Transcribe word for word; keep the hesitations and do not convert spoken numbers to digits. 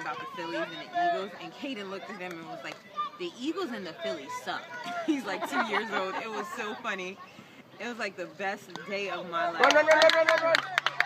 about the Phillies and the Eagles, and Caden looked at them and was like, the Eagles and the Phillies suck. He's like two years old. It was so funny. It was like the best day of my life. Run, run, run, run, run, run.